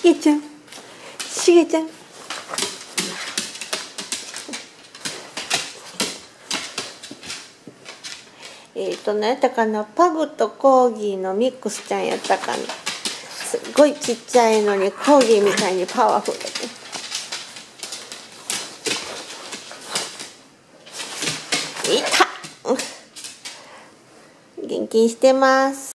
げちゃん、しげちゃん。何やったかな、パグとコーギーのミックスちゃんやったかな。すっごいちっちゃいのにコーギーみたいにパワフルで。いた。元気にしてます。